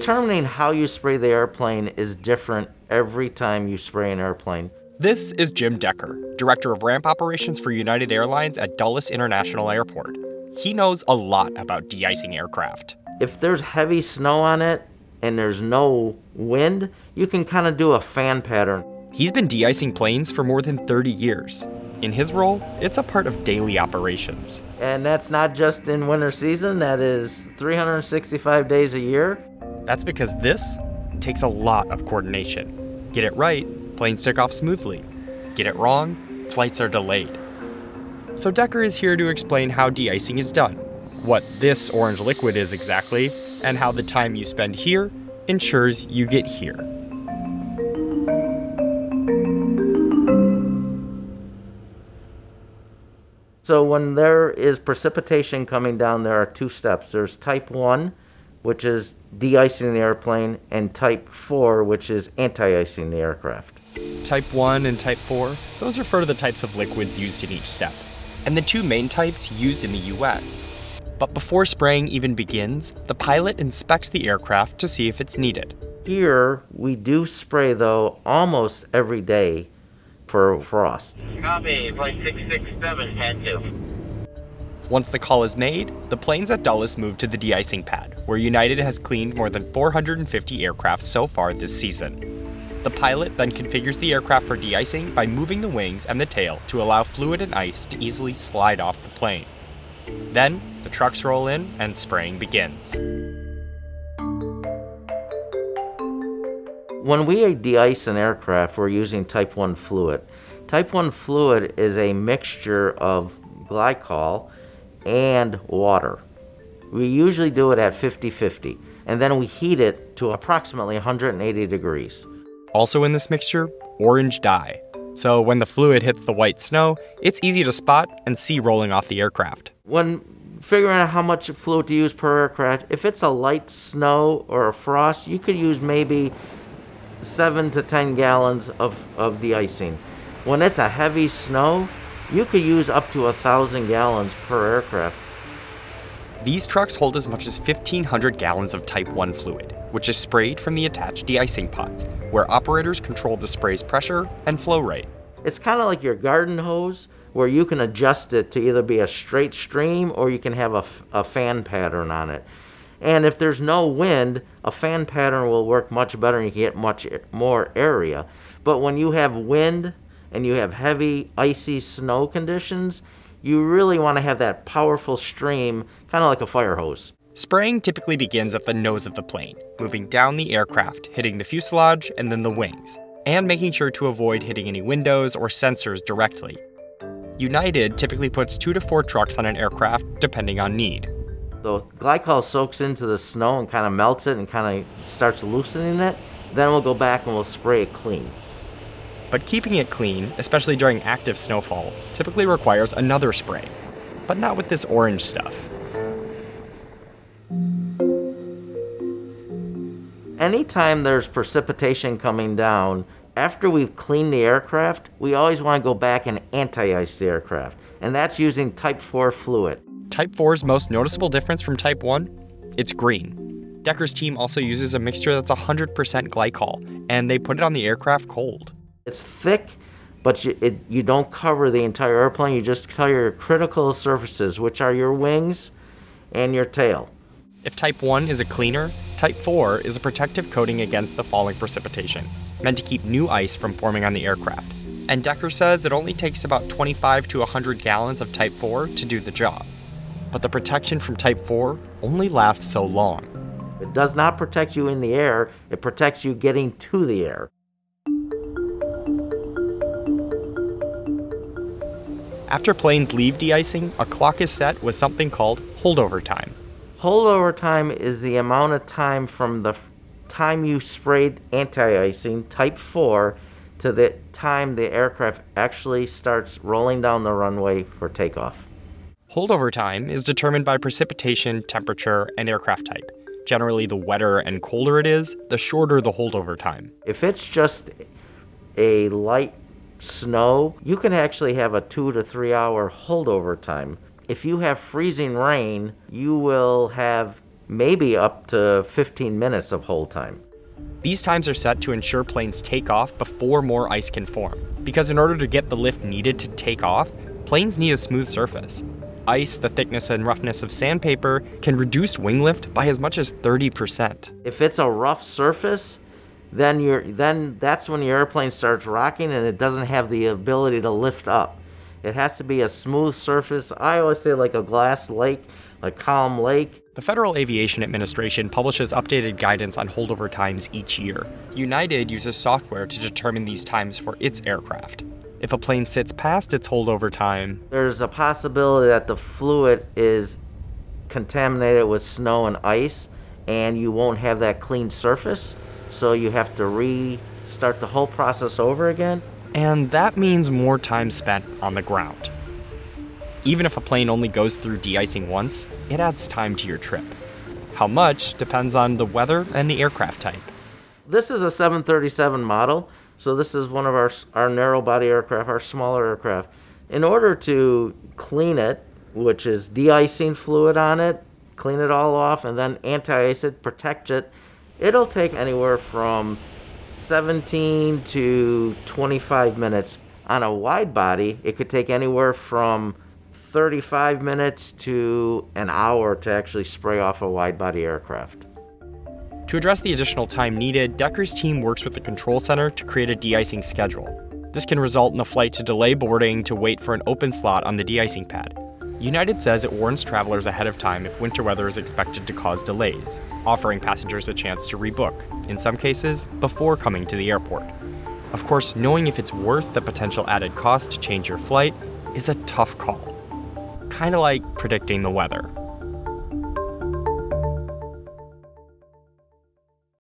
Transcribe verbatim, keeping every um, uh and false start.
Determining how you spray the airplane is different every time you spray an airplane. This is Jim Decker, Director of Ramp Operations for United Airlines at Dulles International Airport. He knows a lot about de-icing aircraft. If there's heavy snow on it and there's no wind, you can kind of do a fan pattern. He's been de-icing planes for more than thirty years. In his role, it's a part of daily operations. And that's not just in winter season, that is three hundred sixty-five days a year. That's because this takes a lot of coordination. Get it right, planes take off smoothly. Get it wrong, flights are delayed. So Decker is here to explain how de-icing is done, what this orange liquid is exactly, and how the time you spend here ensures you get here. So when there is precipitation coming down, there are two steps. There's type one, which is de-icing the airplane, and type four, which is anti-icing the aircraft. Type one and type four, those refer to the types of liquids used in each step, and the two main types used in the U S. But before spraying even begins, the pilot inspects the aircraft to see if it's needed. Here, we do spray, though, almost every day for frost. Copy, flight six six seven, pad two. Once the call is made, the planes at Dulles move to the de-icing pad, where United has cleaned more than four hundred fifty aircraft so far this season. The pilot then configures the aircraft for de-icing by moving the wings and the tail to allow fluid and ice to easily slide off the plane. Then, the trucks roll in and spraying begins. When we de-ice an aircraft, we're using type one fluid. Type one fluid is a mixture of glycol and water. We usually do it at fifty fifty, and then we heat it to approximately one hundred eighty degrees. Also in this mixture, orange dye. So when the fluid hits the white snow, it's easy to spot and see rolling off the aircraft. When figuring out how much fluid to use per aircraft, if it's a light snow or a frost, you could use maybe seven to ten gallons of, of de-icing. When it's a heavy snow, you could use up to a thousand gallons per aircraft. These trucks hold as much as fifteen hundred gallons of type one fluid, which is sprayed from the attached de-icing pods, where operators control the spray's pressure and flow rate. It's kind of like your garden hose, where you can adjust it to either be a straight stream or you can have a, a fan pattern on it. And if there's no wind, a fan pattern will work much better and you can get much more area. But when you have wind and you have heavy, icy snow conditions, you really want to have that powerful stream, kind of like a fire hose. Spraying typically begins at the nose of the plane, moving down the aircraft, hitting the fuselage and then the wings, and making sure to avoid hitting any windows or sensors directly. United typically puts two to four trucks on an aircraft, depending on need. The glycol soaks into the snow and kind of melts it and kind of starts loosening it. Then we'll go back and we'll spray it clean. But keeping it clean, especially during active snowfall, typically requires another spray, but not with this orange stuff. Anytime there's precipitation coming down, after we've cleaned the aircraft, we always want to go back and anti-ice the aircraft, and that's using type four fluid. Type four's most noticeable difference from type one? It's green. Decker's team also uses a mixture that's one hundred percent glycol, and they put it on the aircraft cold. It's thick, but you, it, you don't cover the entire airplane, you just cover your critical surfaces, which are your wings and your tail. If type one is a cleaner, type four is a protective coating against the falling precipitation, meant to keep new ice from forming on the aircraft. And Decker says it only takes about twenty-five to one hundred gallons of type four to do the job. But the protection from type four only lasts so long. It does not protect you in the air, it protects you getting to the air. After planes leave de-icing, a clock is set with something called holdover time. Holdover time is the amount of time from the time you sprayed anti-icing, type four, to the time the aircraft actually starts rolling down the runway for takeoff. Holdover time is determined by precipitation, temperature, and aircraft type. Generally, the wetter and colder it is, the shorter the holdover time. If it's just a light snow, you can actually have a two to three hour holdover time. If you have freezing rain, you will have maybe up to fifteen minutes of hold time. These times are set to ensure planes take off before more ice can form, because in order to get the lift needed to take off, planes need a smooth surface. Ice, the thickness and roughness of sandpaper, can reduce wing lift by as much as thirty percent. If it's a rough surface, then you're then that's when your airplane starts rocking and it doesn't have the ability to lift up. It has to be a smooth surface. I always say like a glass lake, like calm lake. The Federal Aviation Administration publishes updated guidance on holdover times each year. United uses software to determine these times for its aircraft. If a plane sits past its holdover time, there's a possibility that the fluid is contaminated with snow and ice, and you won't have that clean surface, so you have to restart the whole process over again. And that means more time spent on the ground. Even if a plane only goes through de-icing once, it adds time to your trip. How much depends on the weather and the aircraft type. This is a seven thirty-seven model, so this is one of our, our narrow body aircraft, our smaller aircraft. In order to clean it, which is de-icing fluid on it, clean it all off, and then anti-ice it, protect it, it'll take anywhere from seventeen to twenty-five minutes. On a wide body, it could take anywhere from thirty-five minutes to an hour to actually spray off a wide body aircraft. To address the additional time needed, Decker's team works with the control center to create a de-icing schedule. This can result in a flight to delay boarding to wait for an open slot on the de-icing pad. United says it warns travelers ahead of time if winter weather is expected to cause delays, offering passengers a chance to rebook, in some cases, before coming to the airport. Of course, knowing if it's worth the potential added cost to change your flight is a tough call. Kinda like predicting the weather.